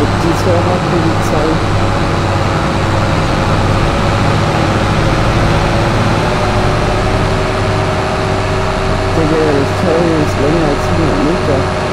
die Serverpolizei. Digga, das Teil ist länger als 100 Meter.